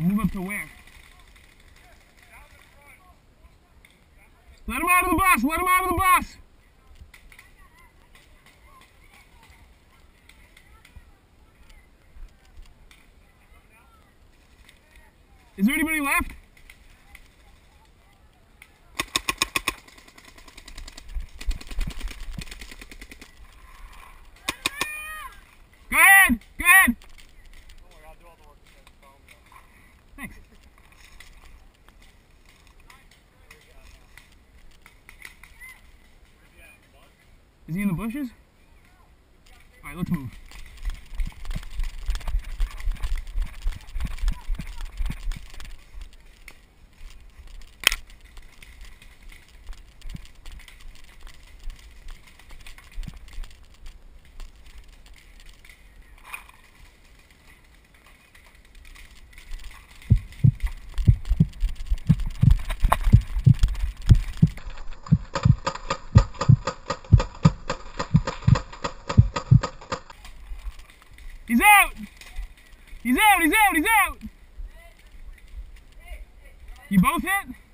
Move up to where? Let him out of the bus! Let him out of the bus! Is there anybody left? Go ahead! Go ahead! Thanks. Is he in the bushes? Alright, let's move. He's out! He's out! He's out! He's out! You both hit?